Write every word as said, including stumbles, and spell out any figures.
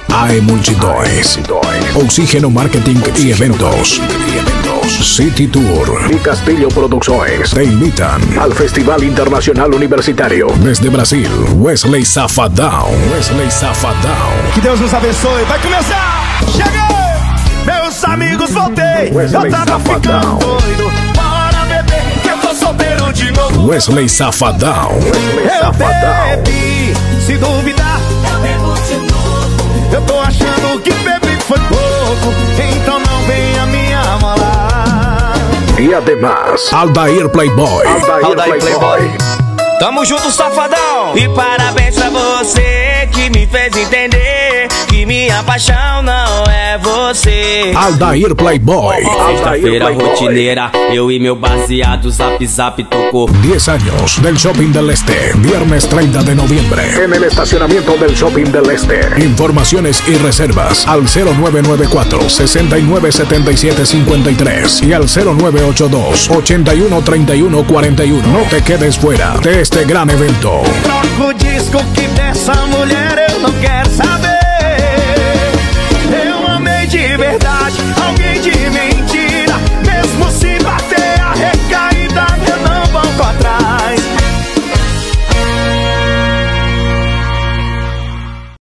A E Multidões, Oxígeno Marketing y Eventos, City Tour y Castillo Producciones te invitan al Festival Internacional Universitario. Desde Brasil, Wesley Safadão. Wesley Safadão. Que Deus nos abençoe. Vai começar! Cheguei! Meus amigos, voltei. Wesley Eu tava Safadão. ficando doido. Bora beber, que eu tô solteiro de novo. Wesley Safadão. Wesley Eu Safadão. bebi, se duvidar, eu bebo de novo. Eu tô achando que bebi foi pouco, então não venha me amolar. Y además, Aldair Playboy. Aldair, Aldair Playboy. Tamo junto, Safadão. E parabéns pra você que me fez entender que minha paixão não é você. Aldair Playboy. Sexta-feira rotineira, eu e meu baseado Zap Zap tocou. diez años del Shopping del Este. Viernes treinta de noviembre. En el estacionamiento del Shopping del Este. Informaciones y reservas al cero nueve nueve cuatro, sesenta y nueve, setenta y siete, cincuenta y tres y al cero nueve ocho dos, ochenta y uno, treinta y uno, cuarenta y uno. No te quedes fuera de este gran evento. Troca o disco que dessa mulher eu não